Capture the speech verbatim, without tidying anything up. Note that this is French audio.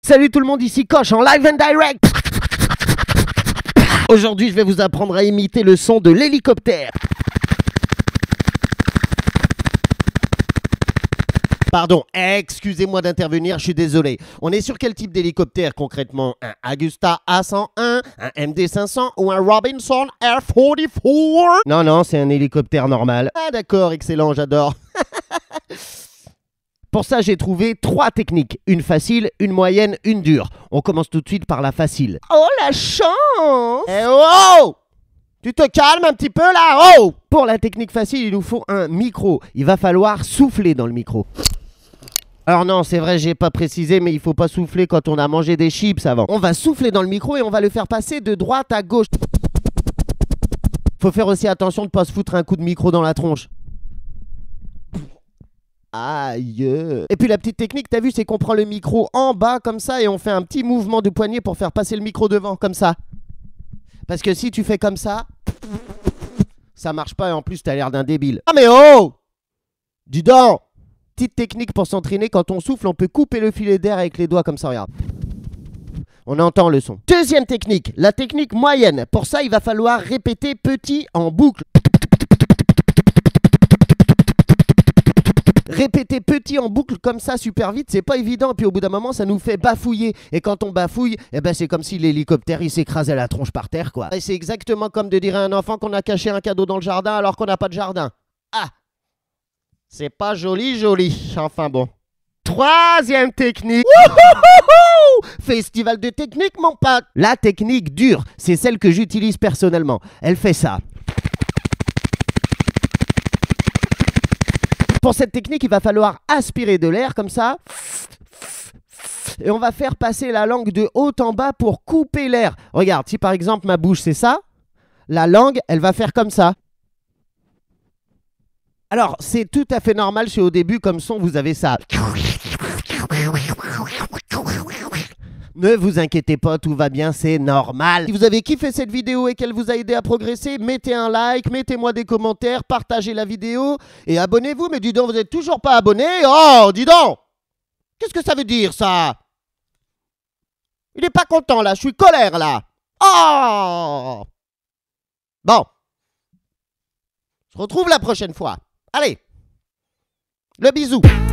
Salut tout le monde, ici Koch en live and direct. Aujourd'hui, je vais vous apprendre à imiter le son de l'hélicoptère. Pardon, excusez-moi d'intervenir, je suis désolé. On est sur quel type d'hélicoptère concrètement? Un Agusta A cent un, un M D cinq cents ou un Robinson R quarante-quatre? Non, non, c'est un hélicoptère normal. Ah d'accord, excellent, j'adore. Pour ça, j'ai trouvé trois techniques. Une facile, une moyenne, une dure. On commence tout de suite par la facile. Oh, la chance! Eh oh! Tu te calmes un petit peu là, oh! Pour la technique facile, il nous faut un micro. Il va falloir souffler dans le micro. Alors non, c'est vrai, j'ai pas précisé, mais il faut pas souffler quand on a mangé des chips avant. On va souffler dans le micro et on va le faire passer de droite à gauche. Faut faire aussi attention de pas se foutre un coup de micro dans la tronche. Aïe. Et puis la petite technique, t'as vu, c'est qu'on prend le micro en bas comme ça et on fait un petit mouvement de poignet pour faire passer le micro devant, comme ça. Parce que si tu fais comme ça, ça marche pas et en plus t'as l'air d'un débile. Ah mais oh! Dis donc! Petite technique pour s'entraîner, quand on souffle, on peut couper le filet d'air avec les doigts comme ça, regarde. On entend le son. Deuxième technique, la technique moyenne. Pour ça, il va falloir répéter petit en boucle. Répéter petit en boucle comme ça super vite, c'est pas évident. Puis au bout d'un moment, ça nous fait bafouiller. Et quand on bafouille, eh ben c'est comme si l'hélicoptère il s'écrasait la tronche par terre, quoi. Et c'est exactement comme de dire à un enfant qu'on a caché un cadeau dans le jardin alors qu'on n'a pas de jardin. Ah! C'est pas joli, joli. Enfin bon. Troisième technique. Wouhouhou! Festival de technique, mon pote. La technique dure, c'est celle que j'utilise personnellement. Elle fait ça. Pour cette technique, il va falloir aspirer de l'air comme ça. Et on va faire passer la langue de haut en bas pour couper l'air. Regarde, si par exemple ma bouche c'est ça, la langue, elle va faire comme ça. Alors, c'est tout à fait normal si au début, comme son, vous avez ça. Ne vous inquiétez pas, tout va bien, c'est normal. Si vous avez kiffé cette vidéo et qu'elle vous a aidé à progresser, mettez un like, mettez-moi des commentaires, partagez la vidéo et abonnez-vous. Mais dis donc, vous n'êtes toujours pas abonné? Oh, dis donc! Qu'est-ce que ça veut dire, ça? Il n'est pas content, là, je suis colère, là. Oh! Bon. On se retrouve la prochaine fois. Allez, le bisou.